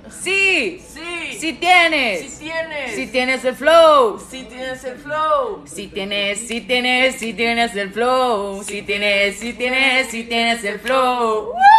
Sí. Sí. Sí tienes. Sí tienes. Sí tienes el flow. Sí tienes el flow. Sí tienes el flow. Sí tienes el flow.